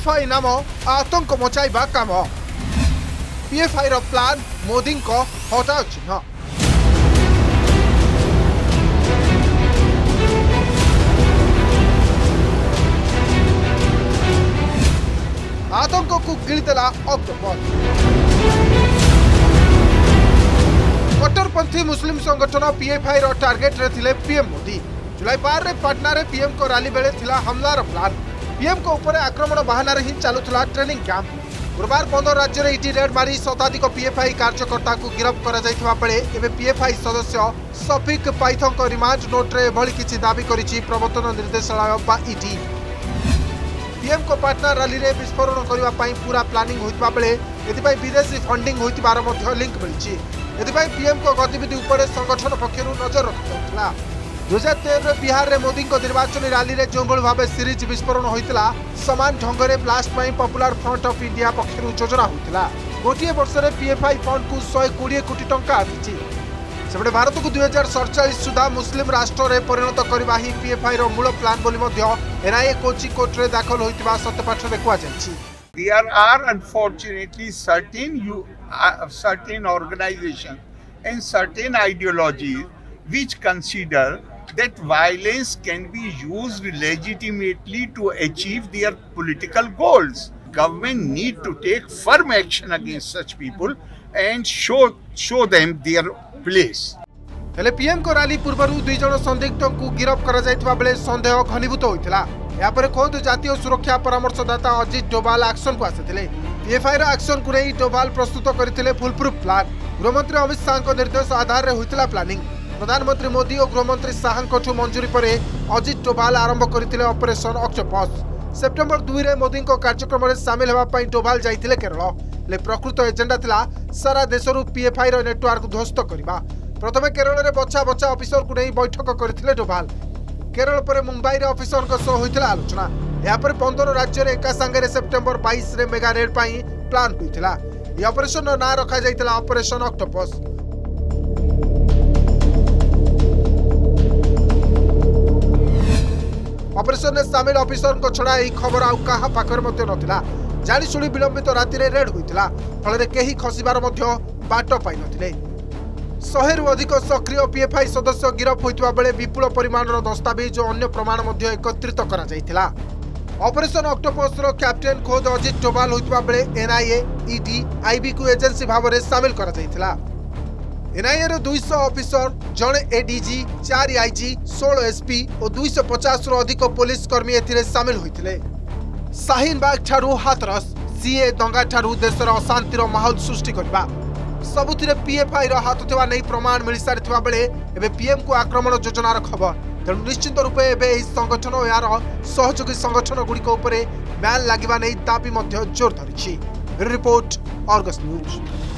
PFI नाम आतंक मचाइबा काम। पीएफआई रो प्लान मोदी को हटाओ चिन्ह। आतंक को गिड़देला ऑक्टोपस। कट्टरपंथी मुस्लिम संगठन पीएफआई रो टार्गेट रे थिले पीएम मोदी। जुलाई 12 रे पटना रे पीएम को रैली बेले थिला हमलार प्लान। पीएम को ऊपर आक्रमण बहाना ही चलुला ट्रेनिंग कैंप। गुरुवार 15 राज्य में इटी रेड मारी शताधिक पीएफआई कार्यकर्ता को गिरफ्त कर पीएफआई सदस्य सफिक पाइथन को रिमांड नोट्रे एभली किछि दाबी करिछि प्रवर्तन निर्देशालय बा इटी। पीएम को पाटना रैली में विस्फोरण करने पूरा प्लानिंग होता बेले एथिपाई विदेशी फंडिंग होइतिबार मध्य लिंक मिली। एथिपाई पीएम को गतिविधि उपर संगठन पक्षर नजर रखा। 2013 बिहार में मोदी निर्वाचन रैली में जो भाव सीरीज विस्फोरण होता समान ढंग से blast Popular Front of India पक्षर योजना होता। गोटे वर्ष में पीएफआई फंड को 120 कोटी टंका आसी। सेपटे भारत को 2047 सुधा मुस्लिम राष्ट्र में परिणत करने ही पीएफआई रो मूल प्लान बोली एनआईए कोची कोर्ट रे दाखल होइतिबा सत्यपाठ रे कुआ जायछि। There are unfortunately certain organizations and certain ideologies which consider that violence can be used legitimately to achieve their political goals. Government need to take firm action against such people and show them their place. हेले PM को rally पूर्व 2 जन संदिग्ध को गिरफ्त करा जायतिबा बेले संदेह घनीभूत होइतिला। या पर खोद जातीय सुरक्षा परामर्शदाता अजित डोभाल एक्शन को आसिथिले। पीएफआई रा एक्शन को नै डोभाल प्रस्तुत करथिले फुल प्रूफ प्लान। गृहमंत्री अमित शाह को निर्देश आधार रे होइतिला प्लानिंग। प्रधानमंत्री मोदी और गृहमंत्री शाह को मंजूरी पर अजित डोभाल आरंभ करथिले ऑपरेशन ऑक्टोपस। सेप्टेम्बर 2 रे मोदी को कार्यक्रम में सामिल होबा पई डोभाल जाइथिले केरल। ले प्रकृत एजेंडा थिला सारा देशरु पीएफआई रो नेटवर्क ध्वस्त करबा। प्रथमे केरल रे बच्चा बच्चा ऑफिसर को नै बैठक करथिले डोभाल। केरल पर मुंबई रे ऑफिसर को सह होइतिला आलोचना। या पर 15 राज्य रे एका संगे सेप्टेम्बर 22 रे मेगा रेड पई प्लान होइतिला। ये ऑपरेशन रो नाम रखा जाइतिला ऑपरेशन ऑक्टोपस। ऑपरेशन में सामिल ऑफिसर को छड़ा यही खबर आउ कहा पाखर मध्य नथिला। जानी शुणी विलंबित राति रे रेड होइतिला। फल केही खसिबार मध्य बाट पाई नथिले। 100 रु अधिक सक्रिय पीएफआई सदस्य गिरफ्त होइतिबा बेले विपुल परिमाणर दस्तावेज और अन्य प्रमाण मध्य एकत्रित करा जाइतिला। ऑपरेशन ऑक्टोपस रो कैप्टेन खोद अजित डोभाल होइतिबा बेले एनआईए ईडी आईबी को एजेंसी भाव में सामिल करा जाइतिला। एनआईए रो 200 ऑफिसर, जड़े एडीजी, 4 आईजी, 16 एसपी और 250 रु अधिक पुलिस कर्मी एथिरे सामिल होइतिले। शाहीन बाग ठारू हाथरस, सीए दंगा ठारू देशर अशांतिर माहौल सृष्टि करबा सबुथिरे पीएफआई रो हाथ थिबा नै प्रमाण मिल सारिथिबा बेले एबे पीएम को आक्रमण योजनार खबर। तेणु निश्चित रूपे एबे एही संगठन और यार सहयोगी संगठन गुड़िक उपरे बैन लागिबा नै दाबी मध्य जोर धरिछि। Report Argus news.